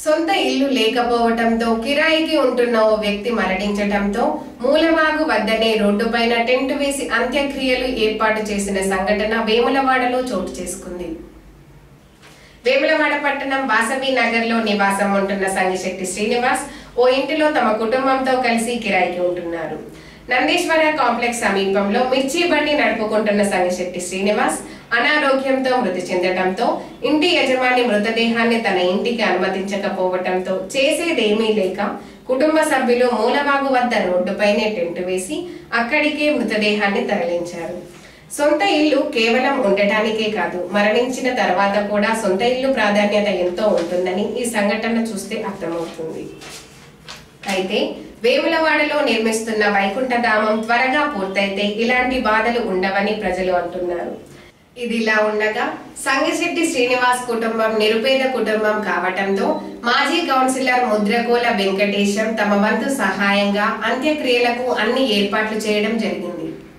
సొంత ఇల్లు లేకపోవడంతో కిరాయికి ఉంటున్న ఓ వ్యక్తి మరణించడంతో మూలవాగు వద్దనే రోడ్డుపైన టెంట్ వేసి అంత్యక్రియలు ఏర్పాటు చేసిన సంఘటన వేములవాడలో చోటు చేసుకుంది. వేములవాడ పట్టణం వాసవి నగర్లో నివాసం ఉంటున్న సంగిశెట్టి శ్రీనివాస్ ఓ ఇంటిలో తమ కుటుంబంతో కలిసి కిరాయికి ఉంటున్నారు. నందీశ్వర కాంప్లెక్స్ సమీపంలో మిర్చి బండి నడుపుకుంటున్న సంగిశెట్టి శ్రీనివాస్ అనారోగ్యంతో మృతి చెందడంతో ఇంటి యజమాని మృతదేహాన్ని తన ఇంటికి అనుమతించకపోవడంతో చేసేదేమీ లేక కుటుంబ సభ్యులు మూలవాగు వద్ద రోడ్డుపైనే టెంట్ వేసి అక్కడికే మృతదేహాన్ని తరలించారు. సొంత ఇల్లు కేవలం ఉండటానికే కాదు, మరణించిన తర్వాత కూడా సొంత ఇల్లు ప్రాధాన్యత ఎంతో ఉంటుందని ఈ సంఘటన చూస్తే అర్థమవుతుంది. అయితే వేములవాడలో నిర్మిస్తున్న వైకుంఠధామం త్వరగా పూర్తయితే ఇలాంటి బాధలు ఉండవని ప్రజలు అంటున్నారు. ఇదిలా ఉండగా సంగిశెట్టి శ్రీనివాస్ కుటుంబం నిరుపేద కుటుంబం కావటంతో మాజీ కౌన్సిలర్ ముద్రకోల వెంకటేశం తమ వంతు సహాయంగా అంత్యక్రియలకు అన్ని ఏర్పాట్లు చేయడం జరిగింది.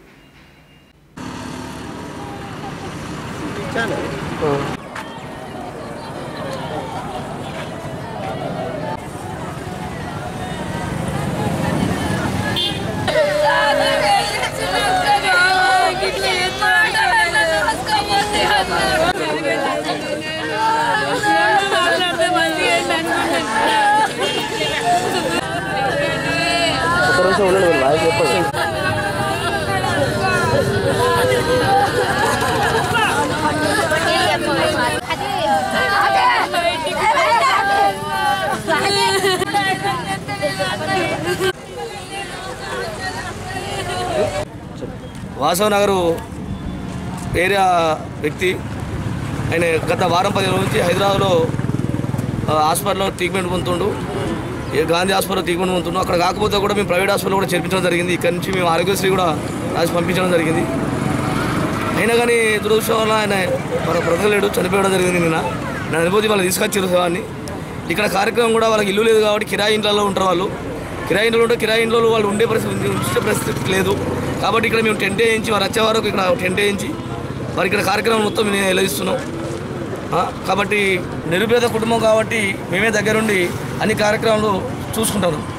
వాసవ నగరు ఏరియా వ్యక్తి ఆయన గత వారం 10 రోజుల నుంచి హైదరాబాద్లో హాస్పిటల్లో ట్రీట్మెంట్ పొందుతుండు. గాంధీ హాస్పిటల్లో ట్రీట్మెంట్ పొందుతుండు. అక్కడ కాకపోతే కూడా మేము ప్రైవేట్ హాస్పిటల్లో కూడా చేర్పించడం జరిగింది. ఇక్కడ నుంచి మేము ఆరోగ్యశ్రీ కూడా రాసి పంపించడం జరిగింది. అయినా కానీ దురదృష్టం వల్ల ఆయన మన బ్రతకలేడు, చనిపోవడం జరిగింది. నిన్న నా అనుభూతి వాళ్ళు తీసుకొచ్చారు శవాన్ని. ఇక్కడ కార్యక్రమం కూడా వాళ్ళకి ఇల్లు లేదు కాబట్టి కిరాయి ఇంట్లో ఉంటారు. వాళ్ళు కిరాయి ఇంట్లో ఉంటే కిరాయి ఇంట్లో వాళ్ళు ఉండే పరిస్థితి లేదు కాబట్టి ఇక్కడ మేము టెంట్ వేయించి వారు వచ్చే వరకు ఇక్కడ టెంట్ వేయించి వారి ఇక్కడ కార్యక్రమం మొత్తం మేము నిర్వహిస్తున్నాం. కాబట్టి నిరుపేద కుటుంబం కాబట్టి మేమే దగ్గరుండి అన్ని కార్యక్రమాలు చూసుకుంటాము.